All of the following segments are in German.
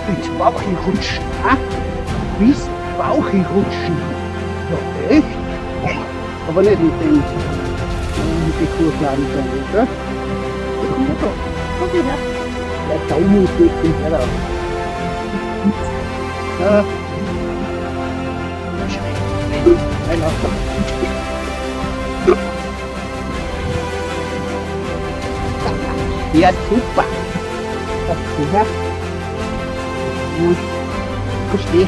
ins Bauchi rutschen, ha? Bis Bauchi rutschen. Ja, echt? Aber nicht mit dem, mit den Kursladen sein, oder? Komm her da. Komm her. Der Daumen geht den her raus. Ja. Ein Laster. Ja, super. Ja. Verstehe.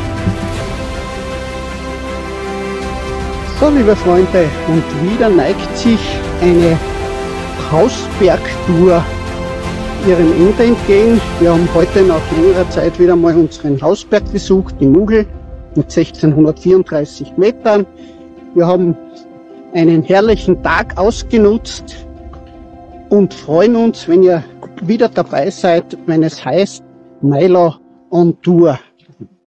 So, liebe Freunde, und wieder neigt sich eine Hausbergtour ihrem Ende entgegen. Wir haben heute nach längerer Zeit wieder mal unseren Hausberg besucht, die Mugel, mit 1634 Metern. Wir haben einen herrlichen Tag ausgenutzt und freuen uns, wenn ihr wieder dabei seid, wenn es heißt Meiler on Tour.